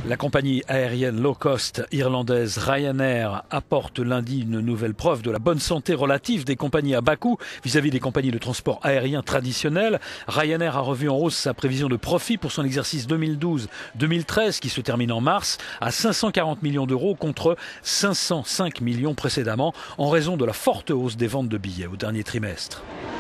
La compagnie aérienne low cost irlandaise Ryanair apporte lundi une nouvelle preuve de la bonne santé relative des compagnies à bas coût vis-à-vis des compagnies de transport aérien traditionnelles. Ryanair a revu en hausse sa prévision de profit pour son exercice 2012-2013 qui se termine en mars à 540 millions d'euros contre 505 millions précédemment en raison de la forte hausse des ventes de billets au dernier trimestre.